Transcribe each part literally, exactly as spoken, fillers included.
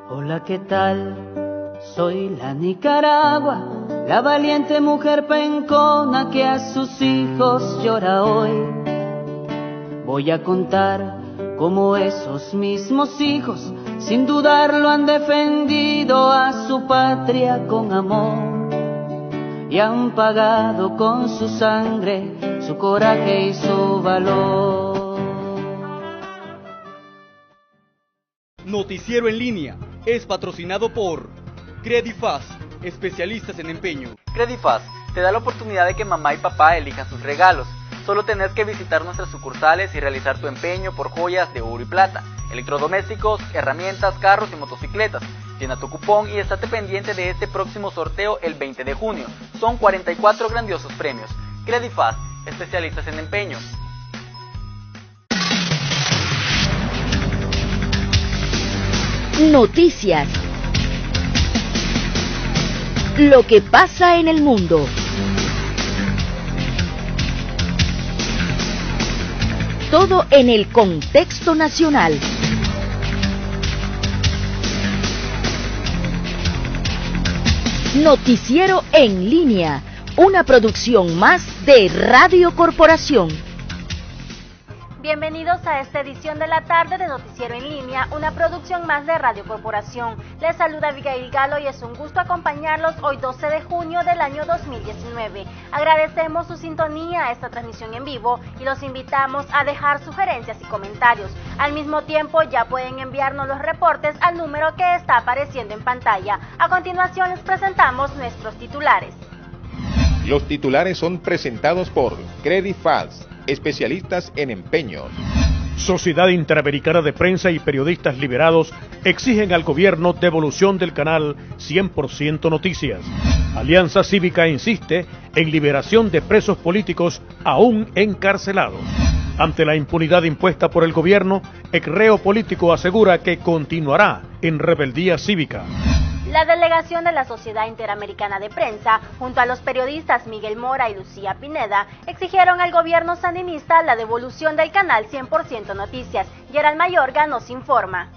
Hola, ¿qué tal? Soy la Nicaragua, la valiente mujer pencona que a sus hijos llora hoy. Voy a contar cómo esos mismos hijos, sin dudarlo, han defendido a su patria con amor y han pagado con su sangre, su coraje y su valor. Noticiero en línea es patrocinado por Credifast, especialistas en empeño. Credifast te da la oportunidad de que mamá y papá elijan sus regalos. Solo tenés que visitar nuestras sucursales y realizar tu empeño por joyas de oro y plata, electrodomésticos, herramientas, carros y motocicletas. Llena tu cupón y estate pendiente de este próximo sorteo el veinte de junio. Son cuarenta y cuatro grandiosos premios. Credifast, especialistas en empeño. Noticias. Lo que pasa en el mundo. Todo en el contexto nacional. Noticiero en línea, una producción más de Radio Corporación. Bienvenidos a esta edición de la tarde de Noticiero en línea, una producción más de Radio Corporación. Les saluda Abigail Galo y es un gusto acompañarlos hoy doce de junio del año dos mil diecinueve. Agradecemos su sintonía a esta transmisión en vivo y los invitamos a dejar sugerencias y comentarios. Al mismo tiempo ya pueden enviarnos los reportes al número que está apareciendo en pantalla. A continuación les presentamos nuestros titulares. Los titulares son presentados por Credifast, especialistas en empeños. Sociedad Interamericana de Prensa y periodistas liberados exigen al gobierno devolución del canal cien por ciento Noticias. Alianza Cívica insiste en liberación de presos políticos aún encarcelados. Ante la impunidad impuesta por el gobierno, ex reo político asegura que continuará en rebeldía cívica. La delegación de la Sociedad Interamericana de Prensa, junto a los periodistas Miguel Mora y Lucía Pineda, exigieron al gobierno sandinista la devolución del canal cien por ciento Noticias. Gerald Mayorga nos informa.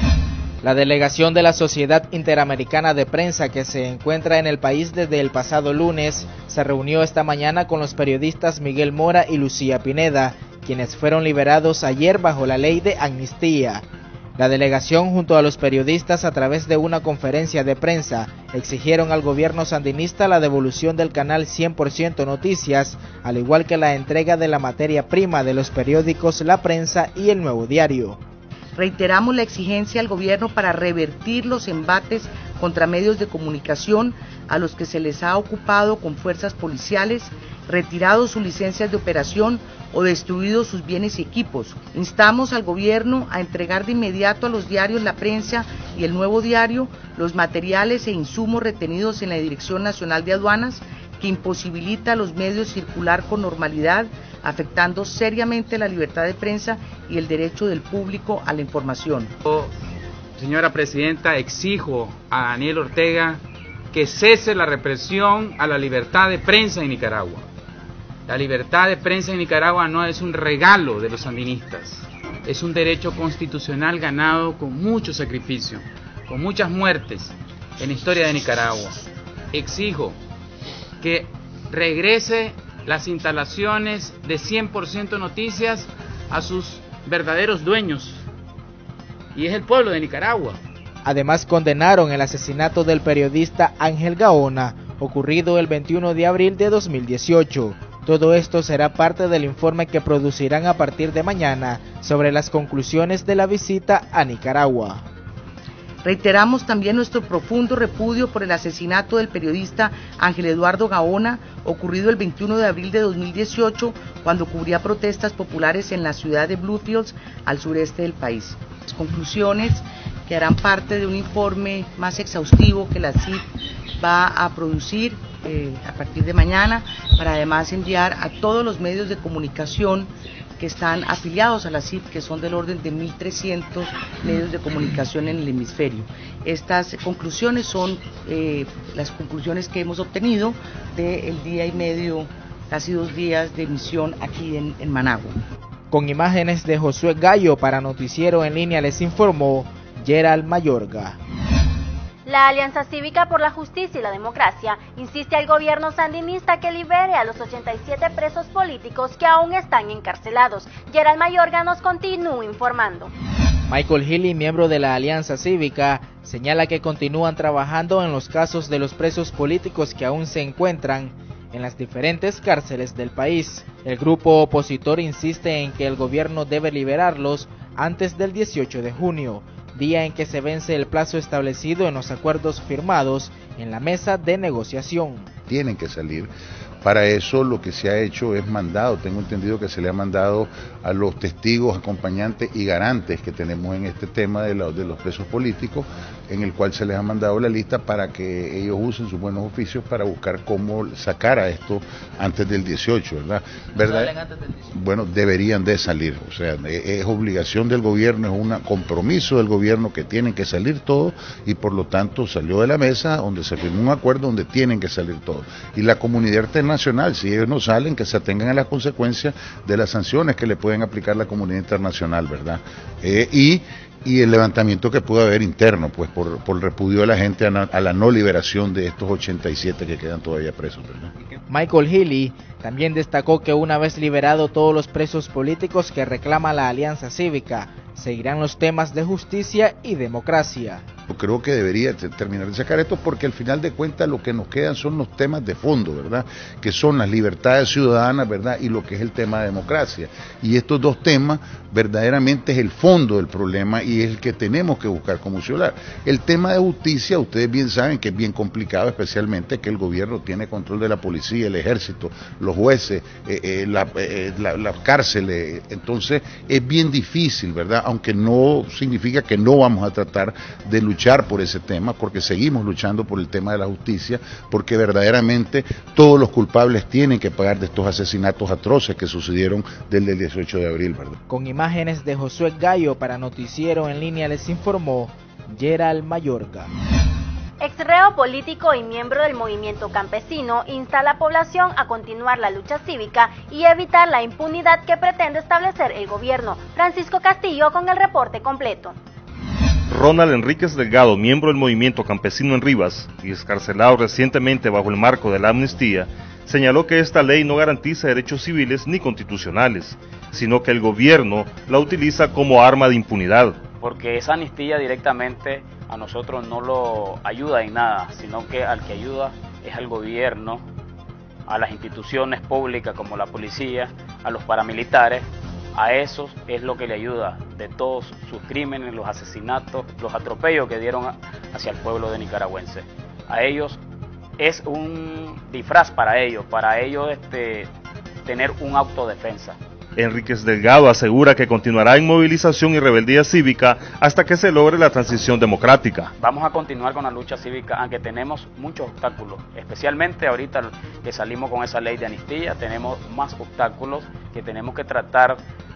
La delegación de la Sociedad Interamericana de Prensa, que se encuentra en el país desde el pasado lunes, se reunió esta mañana con los periodistas Miguel Mora y Lucía Pineda, quienes fueron liberados ayer bajo la ley de amnistía. La delegación junto a los periodistas, a través de una conferencia de prensa, exigieron al gobierno sandinista la devolución del canal cien por ciento Noticias, al igual que la entrega de la materia prima de los periódicos La Prensa y El Nuevo Diario. Reiteramos la exigencia al gobierno para revertir los embates contra medios de comunicación a los que se les ha ocupado con fuerzas policiales, retirado sus licencias de operación o destruido sus bienes y equipos. Instamos al gobierno a entregar de inmediato a los diarios La Prensa y El Nuevo Diario los materiales e insumos retenidos en la Dirección Nacional de Aduanas, que imposibilita a los medios circular con normalidad, afectando seriamente la libertad de prensa y el derecho del público a la información. Señora Presidenta, exijo a Daniel Ortega que cese la represión a la libertad de prensa en Nicaragua. La libertad de prensa en Nicaragua no es un regalo de los sandinistas, es un derecho constitucional ganado con mucho sacrificio, con muchas muertes en la historia de Nicaragua. Exijo que regrese las instalaciones de cien por ciento Noticias a sus verdaderos dueños, y es el pueblo de Nicaragua. Además, condenaron el asesinato del periodista Ángel Gaona, ocurrido el veintiuno de abril de dos mil dieciocho. Todo esto será parte del informe que producirán a partir de mañana sobre las conclusiones de la visita a Nicaragua. Reiteramos también nuestro profundo repudio por el asesinato del periodista Ángel Eduardo Gaona, ocurrido el veintiuno de abril de dos mil dieciocho, cuando cubría protestas populares en la ciudad de Bluefields, al sureste del país. Las conclusiones que harán parte de un informe más exhaustivo que la C I D va a producir eh, a partir de mañana, para además enviar a todos los medios de comunicación que están afiliados a la C I D, que son del orden de mil trescientos medios de comunicación en el hemisferio. Estas conclusiones son eh, las conclusiones que hemos obtenido del día y medio, casi dos días de emisión aquí en, en Managua. Con imágenes de Josué Gallo para Noticiero en Línea les informó Gerald Mayorga. La Alianza Cívica por la Justicia y la Democracia insiste al gobierno sandinista que libere a los ochenta y siete presos políticos que aún están encarcelados. Gerald Mayorga nos continúa informando. Michael Healy, miembro de la Alianza Cívica, señala que continúan trabajando en los casos de los presos políticos que aún se encuentran en las diferentes cárceles del país. El grupo opositor insiste en que el gobierno debe liberarlos antes del dieciocho de junio, día en que se vence el plazo establecido en los acuerdos firmados en la mesa de negociación. Tienen que salir. Para eso lo que se ha hecho es mandado, tengo entendido que se le ha mandado a los testigos, acompañantes y garantes que tenemos en este tema de, la, de los presos políticos, en el cual se les ha mandado la lista para que ellos usen sus buenos oficios para buscar cómo sacar a esto antes del dieciocho, ¿verdad? ¿Verdad? Antes del dieciocho. Bueno, deberían de salir, o sea, es, es obligación del gobierno, es un compromiso del gobierno que tienen que salir todos y por lo tanto salió de la mesa donde se firmó un acuerdo donde tienen que salir todos. Y la comunidad internacional nacional, si ellos no salen, que se atengan a las consecuencias de las sanciones que le pueden aplicar la comunidad internacional, ¿verdad? Eh, y, y el levantamiento que puede haber interno, pues por, por el repudio de la gente a, na, a la no liberación de estos ochenta y siete que quedan todavía presos, ¿verdad? Michael Healy también destacó que una vez liberado todos los presos políticos que reclama la Alianza Cívica, seguirán los temas de justicia y democracia. Creo que debería terminar de sacar esto porque al final de cuentas lo que nos quedan son los temas de fondo, ¿verdad? Que son las libertades ciudadanas, ¿verdad? Y lo que es el tema de democracia. Y estos dos temas verdaderamente es el fondo del problema y es el que tenemos que buscar cómo solucionar. El tema de justicia, ustedes bien saben que es bien complicado, especialmente que el gobierno tiene control de la policía, el ejército, los jueces, eh, eh, la, eh, la, las cárceles. Entonces es bien difícil, ¿verdad? Aunque no significa que no vamos a tratar de luchar por ese tema, porque seguimos luchando por el tema de la justicia, porque verdaderamente todos los culpables tienen que pagar de estos asesinatos atroces que sucedieron desde el dieciocho de abril, ¿verdad? Con imágenes de Josué Gallo para Noticiero en Línea les informó Gerald Mayorga. Exreo político y miembro del movimiento campesino insta a la población a continuar la lucha cívica y evitar la impunidad que pretende establecer el gobierno. Francisco Castillo con el reporte completo. Ronald Enríquez Delgado, miembro del movimiento campesino en Rivas y excarcelado recientemente bajo el marco de la amnistía, señaló que esta ley no garantiza derechos civiles ni constitucionales, sino que el gobierno la utiliza como arma de impunidad. Porque esa amnistía directamente a nosotros no lo ayuda en nada, sino que al que ayuda es al gobierno, a las instituciones públicas como la policía, a los paramilitares. A eso es lo que le ayuda de todos sus crímenes, los asesinatos, los atropellos que dieron hacia el pueblo de nicaragüense. A ellos es un disfraz para ellos, para ellos este, tener un autodefensa. Enríquez Delgado asegura que continuará en movilización y rebeldía cívica hasta que se logre la transición democrática. Vamos a continuar con la lucha cívica, aunque tenemos muchos obstáculos, especialmente ahorita que salimos con esa ley de amnistía, tenemos más obstáculos que tenemos que tratar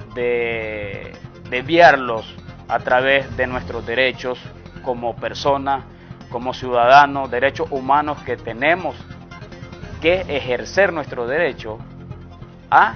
de desviarlos a través de nuestros derechos como personas, como ciudadanos, derechos humanos que tenemos que ejercer nuestro derecho a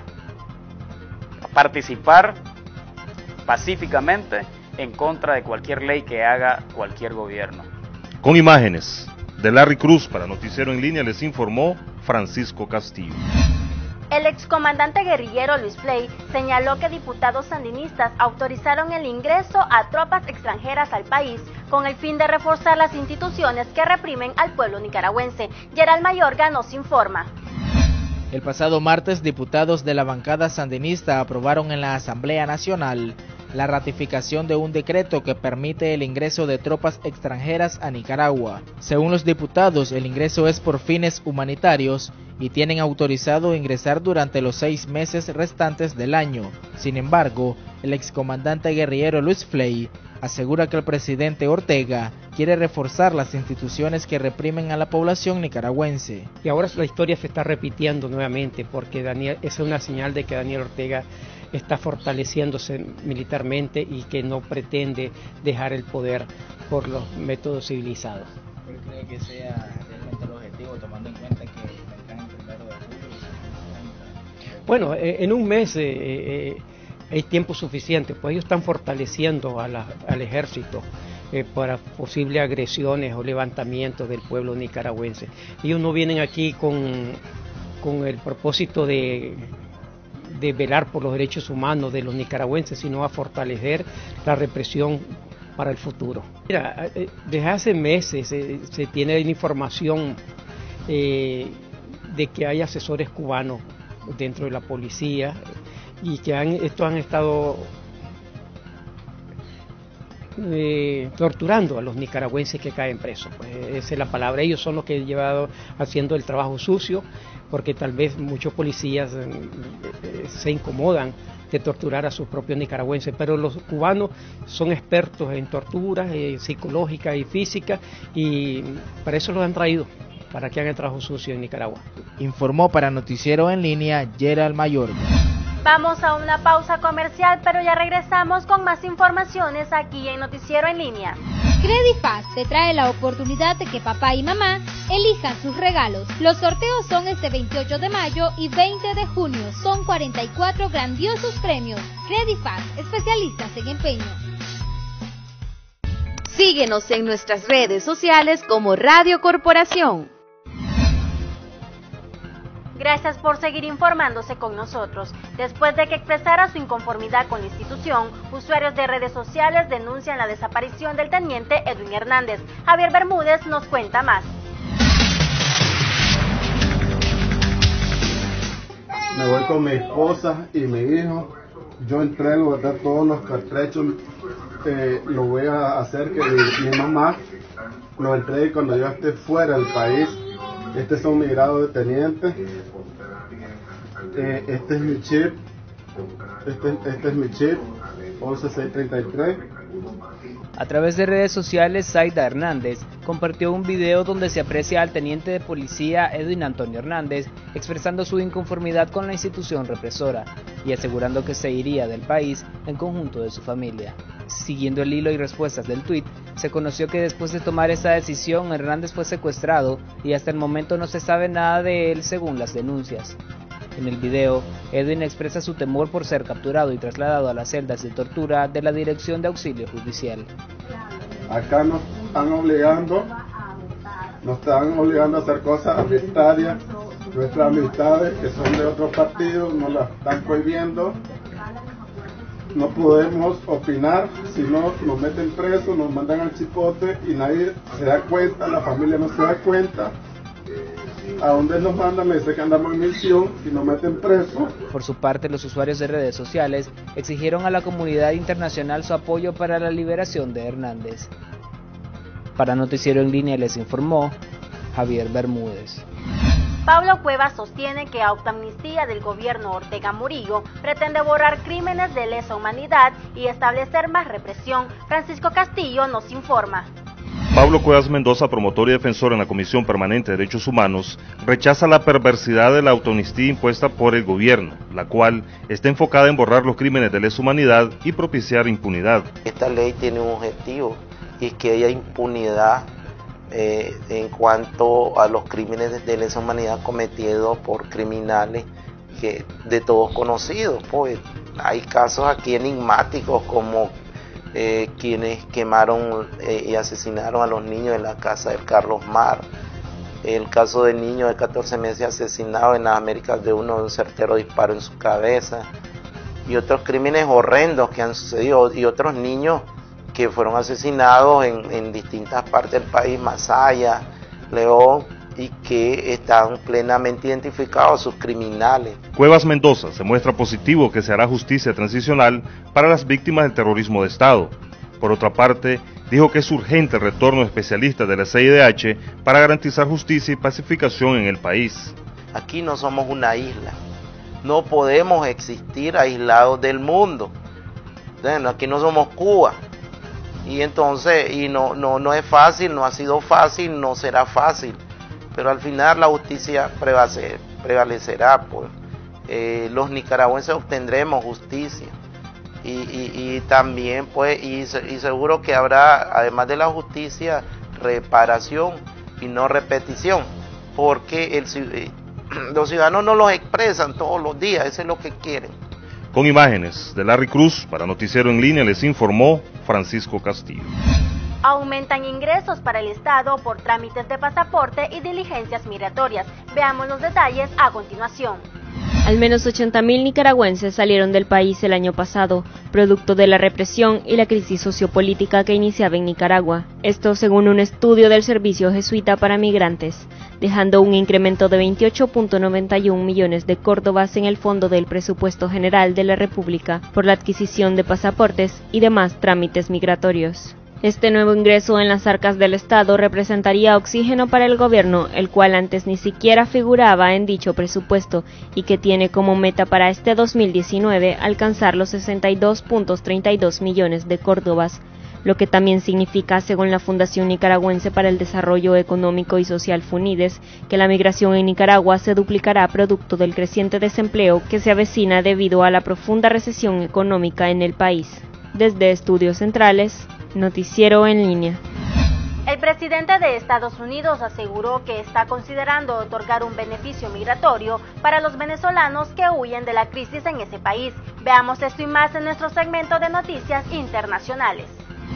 participar pacíficamente en contra de cualquier ley que haga cualquier gobierno. Con imágenes de Larry Cruz para Noticiero en Línea les informó Francisco Castillo. El excomandante guerrillero Luis Flay señaló que diputados sandinistas autorizaron el ingreso a tropas extranjeras al país con el fin de reforzar las instituciones que reprimen al pueblo nicaragüense. Gerald Mayorga nos informa. El pasado martes, diputados de la bancada sandinista aprobaron en la Asamblea Nacional la ratificación de un decreto que permite el ingreso de tropas extranjeras a Nicaragua. Según los diputados, el ingreso es por fines humanitarios y tienen autorizado ingresar durante los seis meses restantes del año. Sin embargo, el excomandante guerrillero Luis Flay asegura que el presidente Ortega quiere reforzar las instituciones que reprimen a la población nicaragüense. Y ahora la historia se está repitiendo nuevamente porque Daniel, esa es una señal de que Daniel Ortega está fortaleciéndose militarmente y que no pretende dejar el poder por los métodos civilizados. ¿Cuál cree que sea realmente el objetivo, tomando en cuenta que vendrán el primero de julio? Bueno, eh, en un mes eh, eh, hay tiempo suficiente, pues ellos están fortaleciendo a la, al ejército eh, para posibles agresiones o levantamientos del pueblo nicaragüense. Ellos no vienen aquí con, con el propósito de, de velar por los derechos humanos de los nicaragüenses, sino a fortalecer la represión para el futuro. Mira, desde hace meses eh, se tiene información eh, de que hay asesores cubanos dentro de la policía y que han, estos han estado eh, torturando a los nicaragüenses que caen presos. Pues esa es la palabra. Ellos son los que han llevado haciendo el trabajo sucio, porque tal vez muchos policías eh, eh, se incomodan de torturar a sus propios nicaragüenses, pero los cubanos son expertos en torturas eh, psicológicas y físicas, y para eso los han traído, para que hagan el trabajo sucio en Nicaragua. Informó para Noticiero en Línea Gerald Mayor. Vamos a una pausa comercial, pero ya regresamos con más informaciones aquí en Noticiero en Línea. Credifast te trae la oportunidad de que papá y mamá elijan sus regalos. Los sorteos son este veintiocho de mayo y veinte de junio. Son cuarenta y cuatro grandiosos premios. Credifast, especialistas en empeño. Síguenos en nuestras redes sociales como Radio Corporación. Gracias por seguir informándose con nosotros. Después de que expresara su inconformidad con la institución, usuarios de redes sociales denuncian la desaparición del teniente Edwin Hernández. Javier Bermúdez nos cuenta más. Me voy con mi esposa y mi hijo. Yo entrego, ¿verdad?, todos los cartrechos. Eh, lo voy a hacer que mi, mi mamá lo entregue cuando yo esté fuera del país. Este es mi grado de teniente, eh, este es mi chip, este, este es mi chip, once seiscientos treinta y tres. A través de redes sociales, Zaida Hernández compartió un video donde se aprecia al teniente de policía Edwin Antonio Hernández expresando su inconformidad con la institución represora y asegurando que se iría del país en conjunto de su familia. Siguiendo el hilo y respuestas del tuit, se conoció que después de tomar esa decisión, Hernández fue secuestrado y hasta el momento no se sabe nada de él según las denuncias. En el video, Edwin expresa su temor por ser capturado y trasladado a las celdas de tortura de la Dirección de Auxilio Judicial. Acá nos están obligando, nos están obligando a hacer cosas arbitrarias. Nuestras amistades, que son de otros partidos, nos las están prohibiendo. No podemos opinar, si no nos meten presos, nos mandan al chipote y nadie se da cuenta, la familia no se da cuenta. A dónde nos mandan, me dice que andamos en misión y nos meten presos. Por su parte, los usuarios de redes sociales exigieron a la comunidad internacional su apoyo para la liberación de Hernández. Para Noticiero en Línea les informó Javier Bermúdez. Pablo Cuevas sostiene que autoamnistía del gobierno Ortega Murillo pretende borrar crímenes de lesa humanidad y establecer más represión. Francisco Castillo nos informa. Pablo Cuevas Mendoza, promotor y defensor en la Comisión Permanente de Derechos Humanos, rechaza la perversidad de la autoamnistía impuesta por el gobierno, la cual está enfocada en borrar los crímenes de lesa humanidad y propiciar impunidad. Esta ley tiene un objetivo y es que haya impunidad Eh, en cuanto a los crímenes de lesa humanidad cometidos por criminales que de todos conocidos. Pues hay casos aquí enigmáticos como eh, quienes quemaron eh, y asesinaron a los niños en la casa del Carlos Mar, el caso del niño de catorce meses asesinado en las Américas de uno de un certero disparo en su cabeza, y otros crímenes horrendos que han sucedido, y otros niños que fueron asesinados en, en distintas partes del país, Masaya, León, y que están plenamente identificados sus criminales. Cuevas Mendoza se muestra positivo que se hará justicia transicional para las víctimas del terrorismo de Estado. Por otra parte, dijo que es urgente el retorno de especialistas de la C I D H para garantizar justicia y pacificación en el país. Aquí no somos una isla, no podemos existir aislados del mundo. Bueno, aquí no somos Cuba. Y entonces, y no, no, no es fácil, no ha sido fácil, no será fácil, pero al final la justicia prevalecer, prevalecerá, pues. Eh, los nicaragüenses obtendremos justicia, y, y, y también, pues, y, y seguro que habrá, además de la justicia, reparación y no repetición, porque el, los ciudadanos no los expresan todos los días, eso es lo que quieren. Con imágenes de Larry Cruz, para Noticiero en Línea les informó Francisco Castillo. Aumentan ingresos para el Estado por trámites de pasaporte y diligencias migratorias. Veamos los detalles a continuación. Al menos ochenta mil nicaragüenses salieron del país el año pasado, producto de la represión y la crisis sociopolítica que iniciaba en Nicaragua. Esto según un estudio del Servicio Jesuita para Migrantes, dejando un incremento de veintiocho punto noventa y un millones de córdobas en el Fondo del Presupuesto General de la República por la adquisición de pasaportes y demás trámites migratorios. Este nuevo ingreso en las arcas del Estado representaría oxígeno para el gobierno, el cual antes ni siquiera figuraba en dicho presupuesto y que tiene como meta para este dos mil diecinueve alcanzar los sesenta y dos punto treinta y dos millones de córdobas, lo que también significa, según la Fundación Nicaragüense para el Desarrollo Económico y Social FUNIDES, que la migración en Nicaragua se duplicará producto del creciente desempleo que se avecina debido a la profunda recesión económica en el país. Desde Estudios Centrales, Noticiero en línea. El presidente de Estados Unidos aseguró que está considerando otorgar un beneficio migratorio para los venezolanos que huyen de la crisis en ese país. Veamos esto y más en nuestro segmento de noticias internacionales.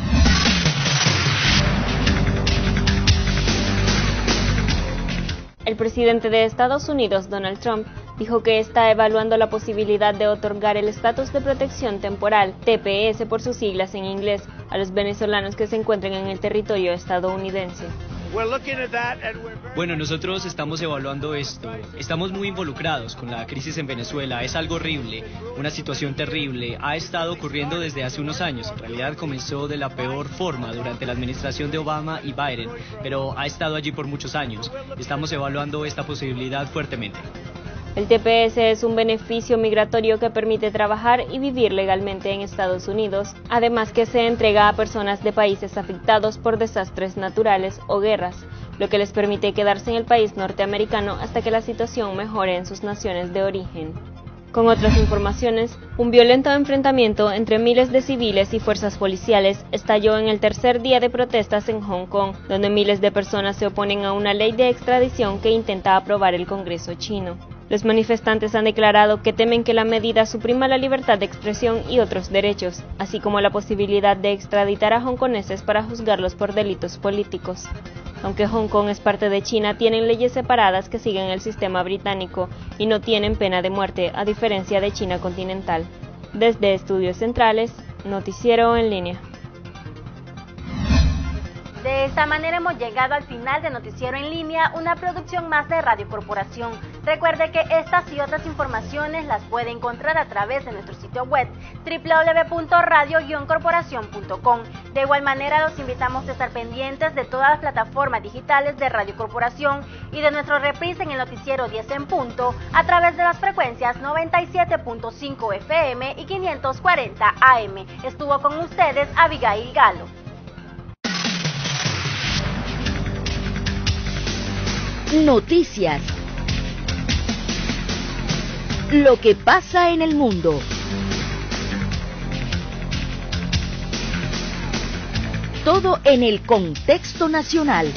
El presidente de Estados Unidos, Donald Trump, dijo que está evaluando la posibilidad de otorgar el estatus de protección temporal, T P S por sus siglas en inglés, a los venezolanos que se encuentren en el territorio estadounidense. Bueno, nosotros estamos evaluando esto. Estamos muy involucrados con la crisis en Venezuela. Es algo horrible, una situación terrible. Ha estado ocurriendo desde hace unos años. En realidad comenzó de la peor forma durante la administración de Obama y Biden, pero ha estado allí por muchos años. Estamos evaluando esta posibilidad fuertemente. El T P S es un beneficio migratorio que permite trabajar y vivir legalmente en Estados Unidos, además que se entrega a personas de países afectados por desastres naturales o guerras, lo que les permite quedarse en el país norteamericano hasta que la situación mejore en sus naciones de origen. Con otras informaciones, un violento enfrentamiento entre miles de civiles y fuerzas policiales estalló en el tercer día de protestas en Hong Kong, donde miles de personas se oponen a una ley de extradición que intenta aprobar el Congreso chino. Los manifestantes han declarado que temen que la medida suprima la libertad de expresión y otros derechos, así como la posibilidad de extraditar a hongkoneses para juzgarlos por delitos políticos. Aunque Hong Kong es parte de China, tienen leyes separadas que siguen el sistema británico y no tienen pena de muerte, a diferencia de China continental. Desde Estudios Centrales, Noticiero en línea. De esta manera hemos llegado al final de Noticiero en línea, una producción más de Radio Corporación. Recuerde que estas y otras informaciones las puede encontrar a través de nuestro sitio web doble u doble u doble u punto radio guion corporación punto com. De igual manera los invitamos a estar pendientes de todas las plataformas digitales de Radio Corporación y de nuestro reprise en el noticiero diez en punto a través de las frecuencias noventa y siete punto cinco F M y quinientos cuarenta A M. Estuvo con ustedes Abigail Galo. Noticias. Lo que pasa en el mundo. Todo en el contexto nacional.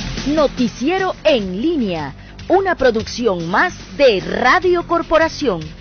Noticiero en línea, una producción más de Radio Corporación.